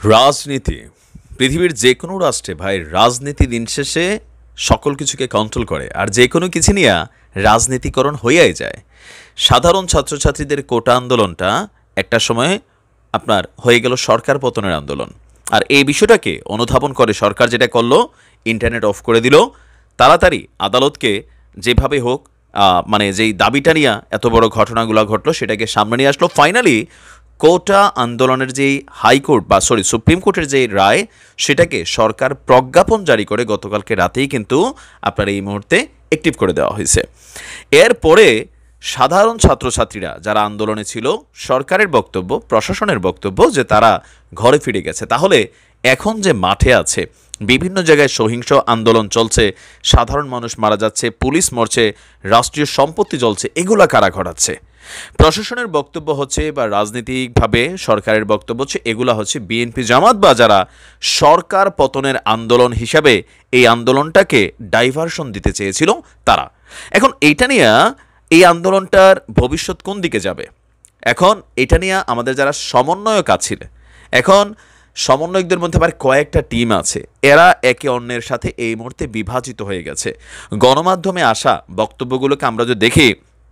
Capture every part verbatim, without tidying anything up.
রাজনীতি পৃথিবীর যে কোনো রাষ্ট্রে ভাই রাজনীতি দিন শেষে সকল কিছুকে কন্ট্রোল করে আর যে কোনো কিছু নিয়ে রাজনীতিকরণ হইয়াই যায়। সাধারণ ছাত্রছাত্রীদের কোটা আন্দোলনটা একটা সময় আপনার হয়ে গেল সরকার পতনের আন্দোলন। আর এই বিষয়টাকে অনুধাবন করে সরকার যেটা করলো, ইন্টারনেট অফ করে দিল, তাড়াতাড়ি আদালতকে যেভাবে হোক মানে যেই দাবিটা নিয়ে এত বড় ঘটনাগুলো ঘটলো সেটাকে সামনে নিয়ে আসলো। ফাইনালি কোটা আন্দোলনের যেই হাইকোর্ট বা সরি সুপ্রিম কোর্টের যে রায় সেটাকে সরকার প্রজ্ঞাপন জারি করে গতকালকে রাতেই কিন্তু আপনার এই মুহূর্তে অ্যাক্টিভ করে দেওয়া হয়েছে। এরপরে সাধারণ ছাত্রছাত্রীরা যারা আন্দোলনে ছিল, সরকারের বক্তব্য, প্রশাসনের বক্তব্য যে তারা ঘরে ফিরে গেছে। তাহলে এখন যে মাঠে আছে, বিভিন্ন জায়গায় সহিংস আন্দোলন চলছে, সাধারণ মানুষ মারা যাচ্ছে, পুলিশ মরছে, রাষ্ট্রীয় সম্পত্তি জ্বলছে, এগুলা কারা ঘটাচ্ছে? প্রশাসনের বক্তব্য হচ্ছে বা রাজনৈতিকভাবে সরকারের বক্তব্য হচ্ছে এগুলা হচ্ছে বিএনপি জামাত বা যারা সরকার পতনের আন্দোলন হিসাবে এই আন্দোলনটাকে ডাইভারশন দিতে চেয়েছিল তারা। এখন এইটা নিয়ে এই আন্দোলনটার ভবিষ্যৎ কোন দিকে যাবে, এখন এটা নিয়ে আমাদের যারা সমন্বয়ক আছে, এখন সমন্বয়কদের মধ্যে আবার কয়েকটা টিম আছে, এরা একে অন্যের সাথে এই মুহূর্তে বিভাজিত হয়ে গেছে। গণমাধ্যমে আসা বক্তব্যগুলোকে আমরা যদি দেখি,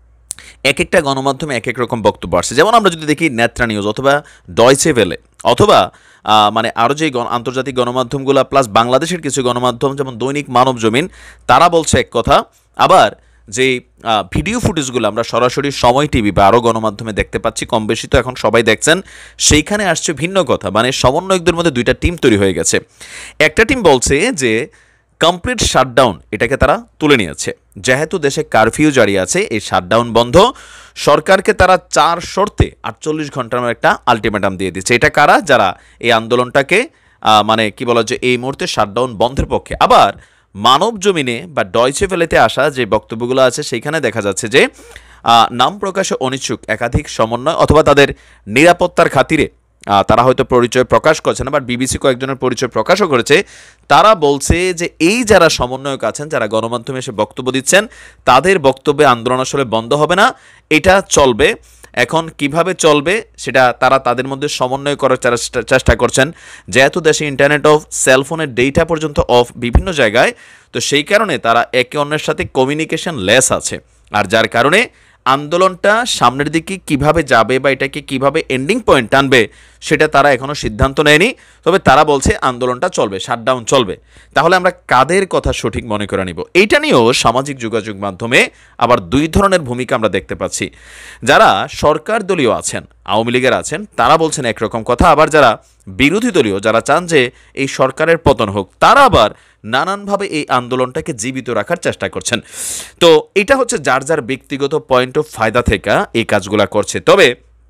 এক একটা গণমাধ্যমে এক এক রকম বক্তব্য আসছে। যেমন আমরা যদি দেখি নেত্রা নিউজ অথবা ডয়চে ভেলে অথবা মানে আরও যে আন্তর্জাতিক গণমাধ্যমগুলো প্লাস বাংলাদেশের কিছু গণমাধ্যম যেমন দৈনিক মানব জমিন, তারা বলছে এক কথা। আবার যে ভিডিও ফুটেজগুলো আমরা সরাসরি সময় টিভি বা আরও গণমাধ্যমে দেখতে পাচ্ছি, কম বেশি তো এখন সবাই দেখছেন, সেইখানে আসছে ভিন্ন কথা। মানে সমন্বয়কদের মধ্যে দুইটা টিম তৈরি হয়ে গেছে। একটা টিম বলছে যে কমপ্লিট শাটডাউন এটাকে তারা তুলে নিয়েছে, যেহেতু দেশে কারফিউ জারি আছে, এই শাটডাউন বন্ধ। সরকারকে তারা চার শর্তে আটচল্লিশ ঘন্টার একটা আলটিমেটাম দিয়ে দিচ্ছে। এটা কারা? যারা এই আন্দোলনটাকে মানে কি বলা যে এই মুহূর্তে শাটডাউন বন্ধের পক্ষে। আবার মানব জমিনে বা ডয়চে ভেলেতে আসা যে বক্তব্যগুলো আছে সেইখানে দেখা যাচ্ছে যে নাম প্রকাশে অনিচ্ছুক একাধিক সমন্বয় অথবা তাদের নিরাপত্তার খাতিরে তারা হয়তো পরিচয় প্রকাশ করছে না, বাট বিবিসি কয়েকজনের পরিচয় প্রকাশও করেছে। তারা বলছে যে এই যারা সমন্বয়ক আছেন, যারা গণমাধ্যমে এসে বক্তব্য দিচ্ছেন, তাদের বক্তব্যে আন্দোলন আসলে বন্ধ হবে না, এটা চলবে। এখন কিভাবে চলবে সেটা তারা তাদের মধ্যে সমন্বয় করার চেষ্টা করছেন, যেহেতু দেশে ইন্টারনেট অফ, সেলফোনের ডেটা পর্যন্ত অফ বিভিন্ন জায়গায়, তো সেই কারণে তারা একে অন্যের সাথে কমিউনিকেশন লেস আছে। আর যার কারণে আন্দোলনটা সামনের দিকে কিভাবে যাবে বা এটাকে কিভাবে এন্ডিং পয়েন্ট টানবে সেটা তারা এখনও সিদ্ধান্ত নেয়নি। তবে তারা বলছে আন্দোলনটা চলবে, শাটডাউন চলবে। তাহলে আমরা কাদের কথা সঠিক মনে করে নিব? এইটা নিয়েও সামাজিক যোগাযোগ মাধ্যমে আবার দুই ধরনের ভূমিকা আমরা দেখতে পাচ্ছি। যারা সরকার দলীয় আছেন, আওয়ামী লীগের আছেন, তারা বলছেন একরকম কথা। আবার যারা বিরোধী দলীয়, যারা চান যে এই সরকারের পতন হোক, তারা আবার নানানভাবে এই আন্দোলনটাকে জীবিত রাখার চেষ্টা করছেন। তো এটা হচ্ছে যার যার ব্যক্তিগত পয়েন্ট অফ ফায়দা থেকে এই কাজগুলা করছে। তবে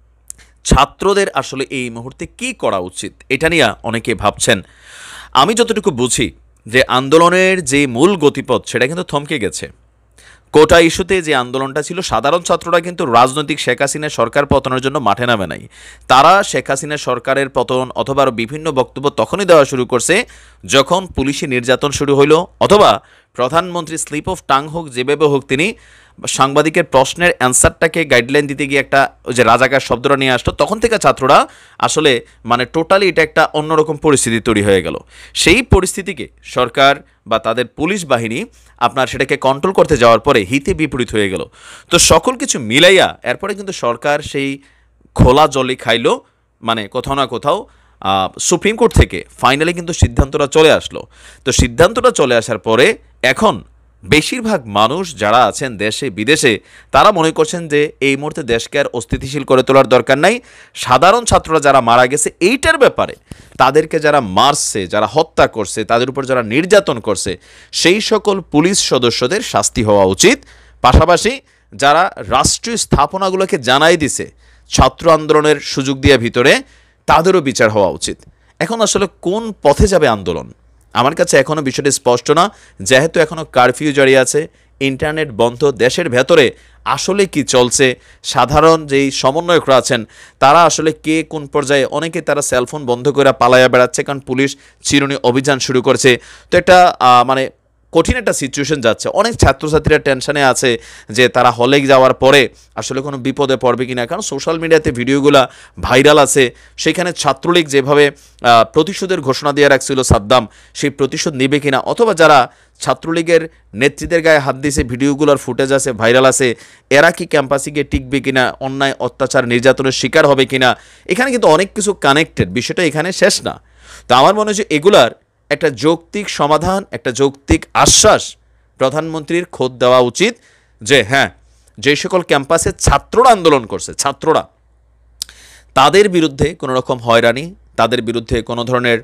ছাত্রদের আসলে এই মুহূর্তে কি করা উচিত এটা নিয়ে অনেকে ভাবছেন। আমি যতটুকু বুঝি যে আন্দোলনের যে মূল গতিপথ সেটা কিন্তু থমকে গেছে। কোটা ইস্যুতে যে আন্দোলনটা ছিল, সাধারণ ছাত্ররা কিন্তু রাজনৈতিক শেখ হাসিনার সরকার পতনের জন্য মাঠে নামে নাই। তারা শেখ হাসিনার সরকারের পতন অথবা আরও বিভিন্ন বক্তব্য তখনই দেওয়া শুরু করছে যখন পুলিশি নির্যাতন শুরু হইল, অথবা প্রধানমন্ত্রী স্লিপ অফ টাং হোক, যেভাবে হোক তিনি সাংবাদিকের প্রশ্নের অ্যান্সারটাকে গাইডলাইন দিতে গিয়ে একটা ওই যে রাজাকার শব্দটা নিয়ে আসতো, তখন থেকে ছাত্ররা আসলে মানে টোটালি এটা একটা অন্যরকম পরিস্থিতি তৈরি হয়ে গেল। সেই পরিস্থিতিকে সরকার বা তাদের পুলিশ বাহিনী আপনার সেটাকে কন্ট্রোল করতে যাওয়ার পরে হিতে বিপরীত হয়ে গেল। তো সকল কিছু মিলাইয়া এরপরে কিন্তু সরকার সেই খোলা জলে খাইলো, মানে কোথাও না কোথাও সুপ্রিম কোর্ট থেকে ফাইনালি কিন্তু সিদ্ধান্তটা চলে আসলো। তো সিদ্ধান্তটা চলে আসার পরে এখন বেশিরভাগ মানুষ যারা আছেন দেশে বিদেশে, তারা মনে করছেন যে এই মুহূর্তে দেশকে আর অস্থিতিশীল করে তোলার দরকার নাই। সাধারণ ছাত্ররা যারা মারা গেছে এইটার ব্যাপারে, তাদেরকে যারা মারছে, যারা হত্যা করছে, তাদের উপর যারা নির্যাতন করছে, সেই সকল পুলিশ সদস্যদের শাস্তি হওয়া উচিত। পাশাপাশি যারা রাষ্ট্রীয় স্থাপনাগুলোকে জানাই দিছে ছাত্র আন্দোলনের সুযোগ দিয়ে ভিতরে, তাদেরও বিচার হওয়া উচিত। এখন আসলে কোন পথে যাবে আন্দোলন আমার কাছে এখনও বিষয়টি স্পষ্ট না, যেহেতু এখনও কারফিউ জারি আছে, ইন্টারনেট বন্ধ, দেশের ভেতরে আসলে কি চলছে, সাধারণ যেই সমন্বয়করা আছেন তারা আসলে কে কোন পর্যায়ে, অনেকে তারা সেলফোন বন্ধ করে পালাইয়া বেড়াচ্ছে কারণ পুলিশ চিরুনি অভিযান শুরু করছে। তো এটা মানে কঠিন একটা সিচুয়েশন যাচ্ছে। অনেক ছাত্রছাত্রীরা টেনশনে আছে যে তারা হলে যাওয়ার পরে আসলে কোনো বিপদে পড়বে কিনা, কারণ সোশ্যাল মিডিয়াতে ভিডিওগুলো ভাইরাল আছে। সেখানে ছাত্রলীগ যেভাবে প্রতিশোধের ঘোষণা দিয়ে রাখছিল সাদ্দাম, সেই প্রতিশোধ নেবে কিনা, অথবা যারা ছাত্রলীগের নেতৃত্বের গায়ে হাত দিয়েছে ভিডিওগুলোর ফুটেজ আছে, ভাইরাল আছে, এরা কি ক্যাম্পাসে গিয়ে টিকবে কিনা, অন্যায় অত্যাচার নির্যাতনের শিকার হবে কিনা। এখানে কিন্তু অনেক কিছু কানেক্টেড, বিষয়টা এখানে শেষ না। তো আমার মনে হয় যে এগুলার একটা যৌক্তিক সমাধান, একটা যৌক্তিক আশ্বাস প্রধানমন্ত্রীর খোদ দেওয়া উচিত যে হ্যাঁ, যে সকল ক্যাম্পাসে ছাত্ররা আন্দোলন করছে, ছাত্ররা, তাদের বিরুদ্ধে কোনো রকম হয়রানি, তাদের বিরুদ্ধে কোনো ধরনের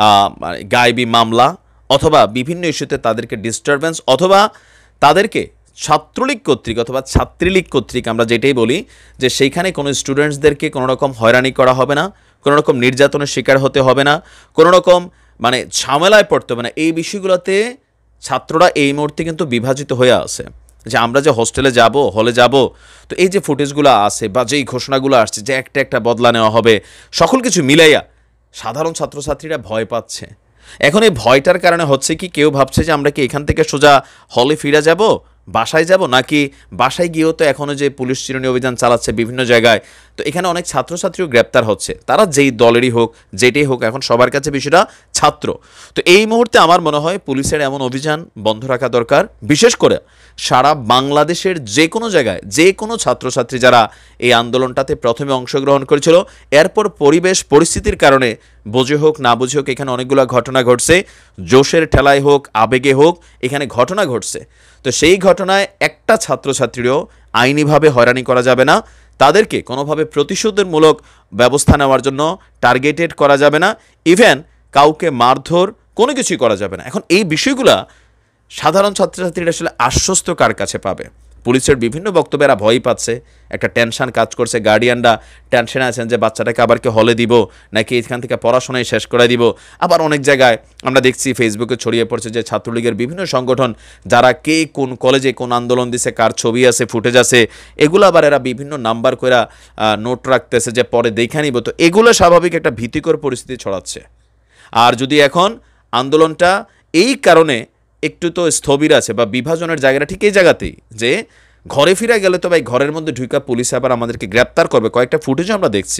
গায়েবী মামলা অথবা বিভিন্ন ইস্যুতে তাদেরকে ডিস্টারবেন্স, অথবা তাদেরকে ছাত্রলীগ কর্তৃক অথবা ছাত্রীলীগ কর্তৃক আমরা যেটাই বলি যে সেইখানে কোনো স্টুডেন্টসদেরকে কোনো রকম হয়রানি করা হবে না, কোনো রকম নির্যাতনের শিকার হতে হবে না, কোনো রকম মানে ঝামেলায় পড়তে হবে না। এই বিষয়গুলোতে ছাত্ররা এই মুহূর্তে কিন্তু বিভাজিত হয়ে আছে যে আমরা যে হোস্টেলে যাব, হলে যাব, তো এই যে ফুটেজগুলো আছে বা যেই ঘোষণাগুলো আসছে যে একটা একটা বদলা নেওয়া হবে, সকল কিছু মিলাইয়া সাধারণ ছাত্রছাত্রীরা ভয় পাচ্ছে। এখন এই ভয়টার কারণে হচ্ছে কি, কেউ ভাবছে যে আমরা কি এখান থেকে সোজা হলে ফিরে যাব, বাসায় যাব, নাকি বাসায় গিয়েও তো এখনও যে পুলিশ চিরুনি অভিযান চালাচ্ছে বিভিন্ন জায়গায়, তো এখানে অনেক ছাত্রছাত্রীও গ্রেপ্তার হচ্ছে, তারা যেই দলেরই হোক যেটাই হোক, এখন সবার কাছে বিষয়টা ছাত্র। তো এই মুহূর্তে আমার মনে হয় পুলিশের এমন অভিযান বন্ধ রাখা দরকার, বিশেষ করে সারা বাংলাদেশের যে কোনো জায়গায় যে কোনো ছাত্রছাত্রী যারা এই আন্দোলনটাতে প্রথমে অংশগ্রহণ করেছিল, এরপর পরিবেশ পরিস্থিতির কারণে বুঝে হোক না বুঝে হোক এখানে অনেকগুলো ঘটনা ঘটছে, জোশের ঠেলায় হোক আবেগে হোক এখানে ঘটনা ঘটছে। তো সেই ঘটনায় একটা ছাত্রছাত্রীরও আইনিভাবে হয়রানি করা যাবে না, তাদেরকে কোনোভাবে প্রতিশোধমূলক ব্যবস্থা নেওয়ার জন্য টার্গেটেড করা যাবে না, ইভেন কাউকে মারধর কোনো কিছুই করা যাবে না। এখন এই বিষয়গুলা সাধারণ ছাত্রছাত্রীরা আসলে আশ্বস্ত কার কাছে পাবে? পুলিশের বিভিন্ন বক্তব্যে এরা ভয় পাচ্ছে, একটা টেনশন কাজ করছে, গার্ডিয়ানরা টেনশনে আছেন যে বাচ্চাটাকে আবার কে হলে দিব নাকি এখান থেকে পড়াশোনায় শেষ করে দিব। আবার অনেক জায়গায় আমরা দেখছি ফেসবুকে ছড়িয়ে পড়ছে যে ছাত্রলীগের বিভিন্ন সংগঠন যারা কে কোন কলেজে কোন আন্দোলন দিছে, কার ছবি আছে, ফুটেজ আছে, এগুলো আবার এরা বিভিন্ন নাম্বার করে নোট রাখতেছে যে পরে দেখে নিব। তো এগুলো স্বাভাবিক একটা ভীতিকর পরিস্থিতি ছড়াচ্ছে। আর যদি এখন আন্দোলনটা এই কারণে একটু তো স্থবির আছে বা বিভাজনের জায়গাটা ঠিক এই জায়গাতেই যে ঘরে ফিরে গেলে তো ভাই ঘরের মধ্যে ঢুকা পুলিশ আবার আমাদেরকে গ্রেপ্তার করবে, কয়েকটা ফুটেজও আমরা দেখছি।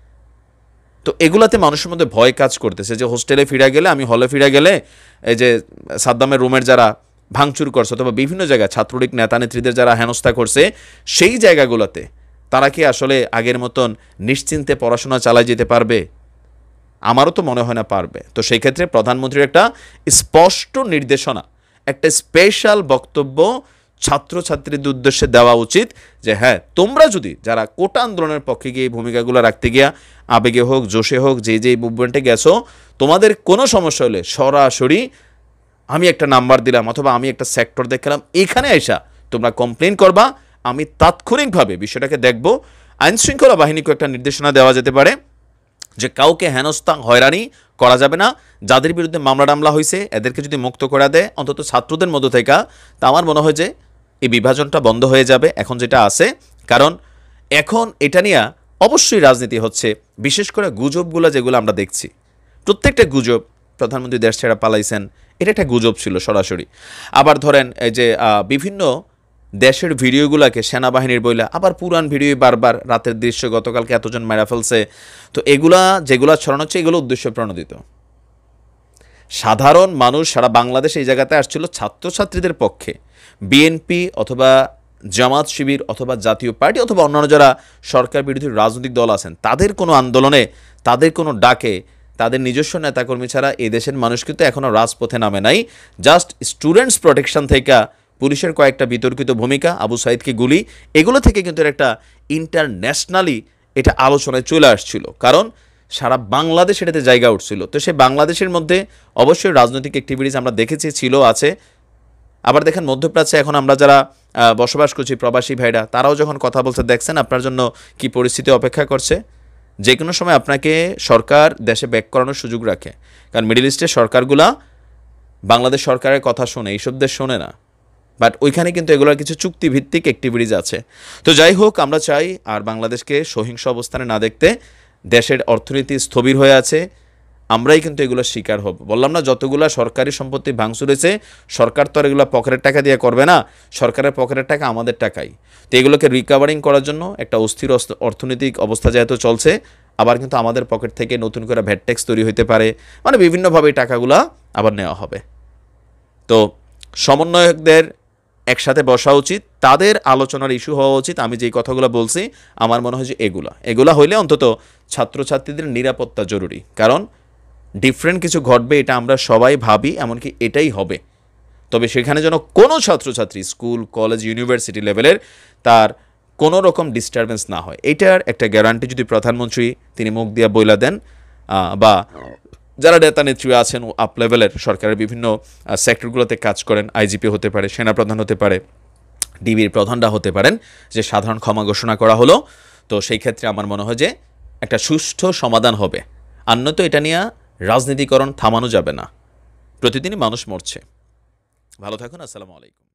তো এগুলাতে মানুষের মধ্যে ভয় কাজ করতেছে যে হোস্টেলে ফিরে গেলে, আমি হলে ফিরে গেলে এই যে সাদ্দামের রুমের যারা ভাঙচুর করছে অথবা বিভিন্ন জায়গায় ছাত্রলীগ নেতা নেত্রীদের যারা হেনস্থা করছে, সেই জায়গাগুলোতে তারা কি আসলে আগের মতন নিশ্চিন্তে পড়াশোনা চালায় যেতে পারবে? আমারও তো মনে হয় না পারবে। তো সেই ক্ষেত্রে প্রধানমন্ত্রীর একটা স্পষ্ট নির্দেশনা, একটা স্পেশাল বক্তব্য ছাত্রছাত্রীদের উদ্দেশ্যে দেওয়া উচিত যে হ্যাঁ, তোমরা যদি যারা কোটা আন্দোলনের পক্ষে গিয়ে এই ভূমিকাগুলো রাখতে গিয়া আবেগে হোক জোশে হোক যে যে মুভমেন্টে গেছো, তোমাদের কোনো সমস্যা হলে সরাসরি আমি একটা নাম্বার দিলাম অথবা আমি একটা সেক্টর দেখালাম, এখানে এসা তোমরা কমপ্লেন করবা, আমি তাৎক্ষণিকভাবে বিষয়টাকে দেখব। আইনশৃঙ্খলা বাহিনীকে একটা নির্দেশনা দেওয়া যেতে পারে যে কাউকে হেনস্থা হয়রানি করা যাবে না, যাদের বিরুদ্ধে মামলা টামলা হয়েছে এদেরকে যদি মুক্ত করে দেয় অন্তত ছাত্রদের মধ্য থেকে, তা আমার মনে হয় যে এই বিভাজনটা বন্ধ হয়ে যাবে এখন যেটা আছে। কারণ এখন এটা নিয়ে অবশ্যই রাজনীতি হচ্ছে, বিশেষ করে গুজবগুলো যেগুলো আমরা দেখছি, প্রত্যেকটা গুজব, প্রধানমন্ত্রী দেশ ছেড়ে পালাইছেন, এটা একটা গুজব ছিল সরাসরি। আবার ধরেন এই যে বিভিন্ন দেশের ভিডিওগুলোকে সেনাবাহিনীর বইলা আবার পুরান ভিডিও বারবার রাতের দৃশ্য, গতকালকে এতজন মেরা ফেলছে, তো এগুলা যেগুলো ছড়ানো হচ্ছে এগুলো উদ্দেশ্য প্রণোদিত। সাধারণ মানুষ সারা বাংলাদেশ এই জায়গাতে আসছিল ছাত্রছাত্রীদের পক্ষে, বিএনপি অথবা জামাত শিবির অথবা জাতীয় পার্টি অথবা অন্যান্য যারা সরকার বিরোধী রাজনৈতিক দল আছেন, তাদের কোনো আন্দোলনে, তাদের কোনো ডাকে, তাদের নিজস্ব নেতাকর্মী ছাড়া এই দেশের মানুষ কিন্তু এখনও রাজপথে নামে নাই। জাস্ট স্টুডেন্টস প্রোটেকশন থেকে পুলিশের কয়েকটা বিতর্কিত ভূমিকা, আবু সাইদকে গুলি, এগুলো থেকে কিন্তু একটা ইন্টারন্যাশনালি এটা আলোচনায় চলে আসছিল, কারণ সারা বাংলাদেশ এটাতে জায়গা উঠছিল। তো সে বাংলাদেশের মধ্যে অবশ্যই রাজনৈতিক অ্যাক্টিভিটিস আমরা দেখেছি, ছিল, আছে। আবার দেখেন মধ্যপ্রাচ্যে এখন আমরা যারা বসবাস করছি প্রবাসী ভাইরা, তারাও যখন কথা বলছে দেখছেন আপনার জন্য কি পরিস্থিতি অপেক্ষা করছে। যে কোনো সময় আপনাকে সরকার দেশে ব্যাক করানোর সুযোগ রাখে, কারণ মিডল ইস্টের সরকারগুলা বাংলাদেশ সরকারের কথা শোনে, এইসব দেশ শোনে না। বাট ওইখানে কিন্তু এগুলোর কিছু চুক্তিভিত্তিক অ্যাক্টিভিটিস আছে। তো যাই হোক, আমরা চাই আর বাংলাদেশকে সহিংস অবস্থানে না দেখতে। দেশের অর্থনীতি স্থবির হয়ে আছে, আমরাই কিন্তু এগুলো শিকার হব। বললাম না, যতগুলো সরকারি সম্পত্তি ভাঙচুর হয়েছে, সরকার তো আর এগুলো পকেটের টাকা দিয়ে করবে না, সরকারের পকেটের টাকা আমাদের টাকাই। তো এগুলোকে রিকাভারিং করার জন্য একটা অস্থির অর্থনৈতিক অবস্থা যেহেতু চলছে, আবার কিন্তু আমাদের পকেট থেকে নতুন করে ভ্যাট ট্যাক্স তৈরি হতে পারে, মানে বিভিন্নভাবে এই টাকাগুলো আবার নেওয়া হবে। তো সমন্বয়কদের একসাথে বসা উচিত, তাদের আলোচনার ইস্যু হওয়া উচিত। আমি যেই কথাগুলো বলছি আমার মনে হয় যে এগুলা এগুলা হইলে অন্তত ছাত্রছাত্রীদের নিরাপত্তা জরুরি, কারণ ডিফারেন্ট কিছু ঘটবে এটা আমরা সবাই ভাবি, এমনকি এটাই হবে। তবে সেখানে যেন কোনো ছাত্রছাত্রী স্কুল কলেজ ইউনিভার্সিটি লেভেলের তার কোনো রকম ডিস্টারবেন্স না হয়, এটার একটা গ্যারান্টি যদি প্রধানমন্ত্রী তিনি মুখ দিয়া বইলা দেন, বা যারা নেতা নেত্রী আছেন আপ লেভেলের সরকারের বিভিন্ন সেক্টরগুলোতে কাজ করেন, আইজিপি হতে পারে, সেনাপ্রধান হতে পারে, ডিবির প্রধানরা হতে পারেন, যে সাধারণ ক্ষমা ঘোষণা করা হলো, তো সেই ক্ষেত্রে আমার মনে হয় যে একটা সুষ্ঠু সমাধান হবে। আর নয়তো এটা নিয়ে রাজনীতিকরণ থামানো যাবে না, প্রতিদিনই মানুষ মরছে। ভালো থাকুন, আসসালামু আলাইকুম।